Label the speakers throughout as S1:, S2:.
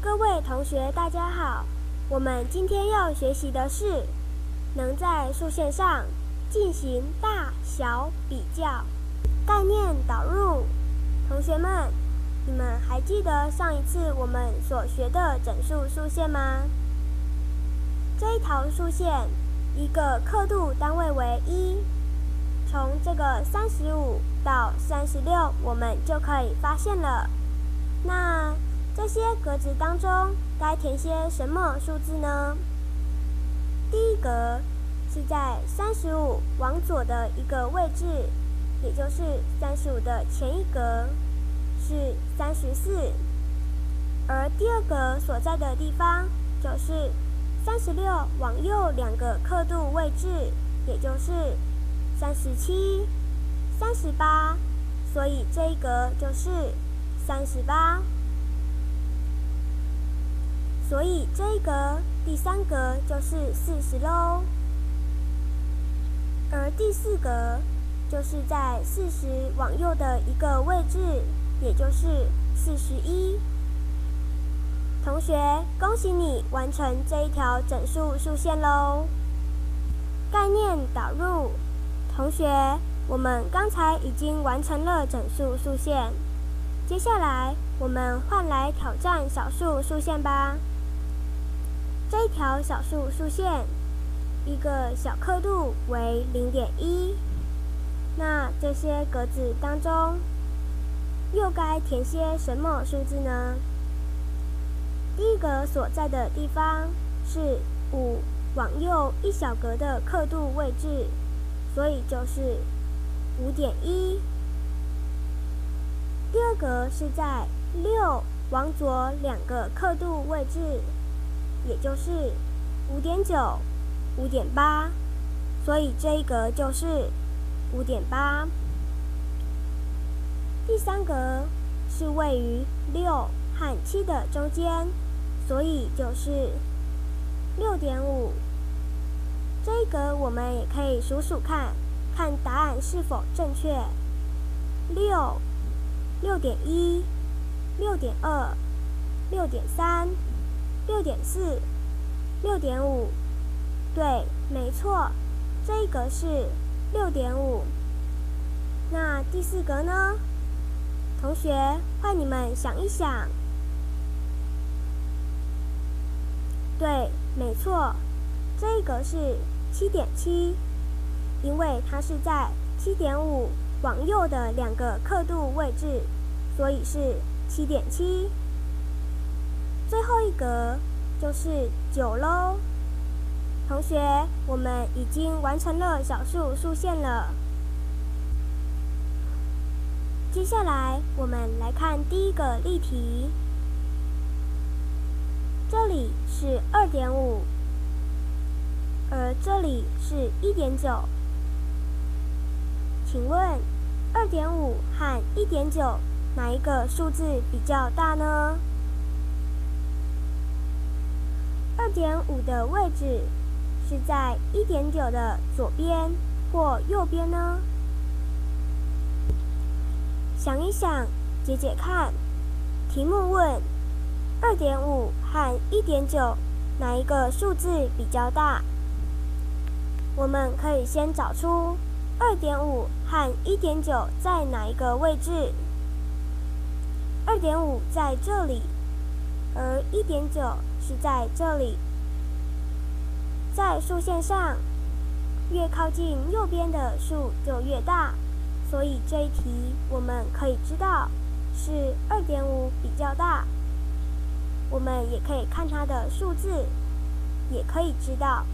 S1: 各位同学，大家好。我们今天要学习的是能在数线上进行大小比较。概念导入，同学们，你们还记得上一次我们所学的整数数线吗？这一条数线，一个刻度单位为1，从这个35到36，我们就可以发现了。那这些格子当中该填些什么数字呢？第一格是在35往左的一个位置，也就是35的前一格是34，而第二格所在的地方就是36往右2个刻度位置，也就是37、38，所以这一格就是38。所以这一格第3格就是40咯，而第4格就是在40往右的一个位置，也就是41。同学，恭喜你完成这一条整数数线咯。概念导入，同学，我们刚才已经完成了整数数线，接下来我们换来挑战小数数线吧。这一条小数数线，一个小刻度为0.1，那这些格子当中，又该填些什么数字呢？第一格所在的地方是5往右一小格的刻度位置，所以就是5.1。第二格是在6往左2个刻度位置，也就是5.9、5.8，所以这一格就是5.8。第3格是位于6和7的中间，所以就是6.5。这一格我们也可以数数看，看答案是否正确。6、6.1、6.2、6.3、6.4、6.5，对，没错，这一格是6.5。那第4格呢？同学，换你们想一想。对，没错，这一格是7.7，因为它是在7.5往右的2个刻度位置，所以是7.7。最后一格就是9咯。同学，我们已经完成了小数数线了。接下来我们来看第一个例题，这里是2.5，而这里是1.9。请问2.5和1.9哪一个数字比较大呢？2.5的位置是在1.9的左边或右边呢？想一想，解解看。题目问2.5和1.9哪一个数字比较大？我们可以先找出2.5和1.9在哪一个位置。2.5在这里，而1.9是在这里。在数线上，越靠近右边的数就越大，所以这一题我们可以知道是2.5比较大。我们也可以看它的数字，也可以知道。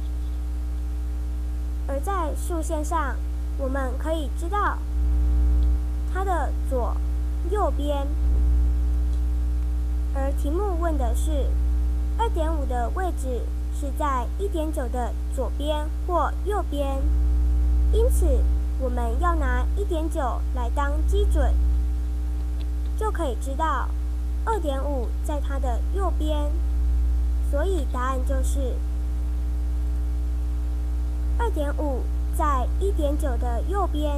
S1: 而在数线上，我们可以知道它的左右边。而题目问的是2.5的位置是在1.9的左边或右边，因此我们要拿1.9来当基准，就可以知道2.5在它的右边，所以答案就是2.5在1.9的右边。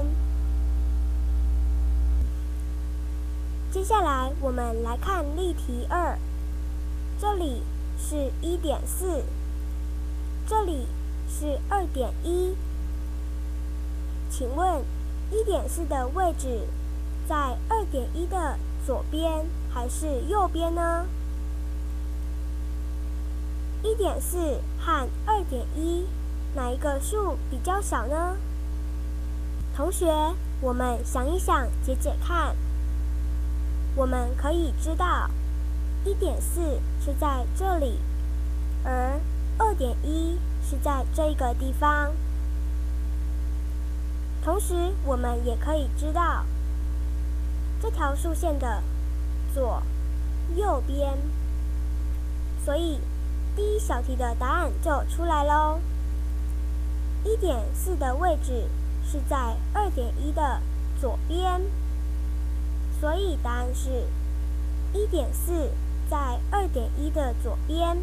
S1: 接下来我们来看例题2。 这里是 1.4， 这里是 2.1。请问1.4的位置在2.1的左边还是右边呢？1.4和2.1哪一个数比较小呢？同学，我们想一想，解解看。我们可以知道1.4是在这里，而2.1是在这个地方。同时，我们也可以知道这条竖线的左右边，所以第一小题的答案就出来咯。1.4的位置是在2.1的左边，所以答案是1.4在2.1的左边。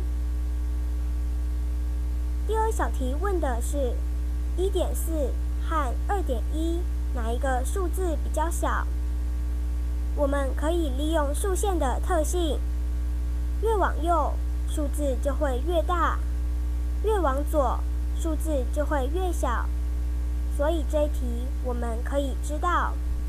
S1: 第二小题问的是1.4和2.1哪一个数字比较小？我们可以利用竖线的特性，越往右数字就会越大，越往左数字就会越小。所以这一题我们可以知道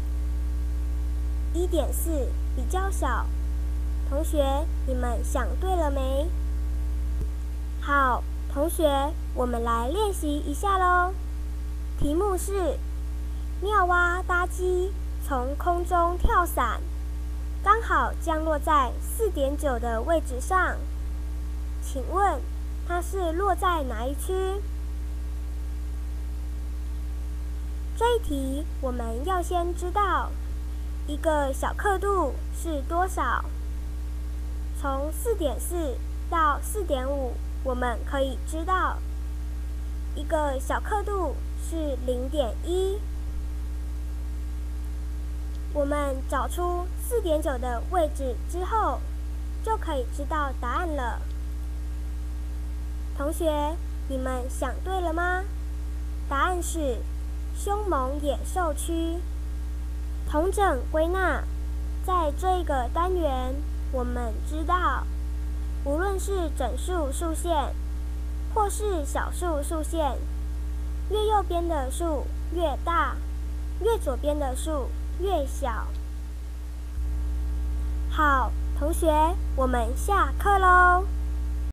S1: 1.4比较小。同学，你们想对了没？好，同学，我们来练习一下咯。题目是妙蛙搭机从空中跳伞，刚好降落在4.9的位置上。请问它是落在哪一区？这一题我们要先知道一个小刻度是多少。从4.4到4.5，我们可以知道一个小刻度是0.1。我们找出4.9的位置之后，就可以知道答案了。同学，你们想对了吗？答案是凶猛野兽区。统整归纳，在这个单元，我们知道，无论是整数数线，或是小数数线，越右边的数越大，越左边的数越小。好，同学，我们下课喽。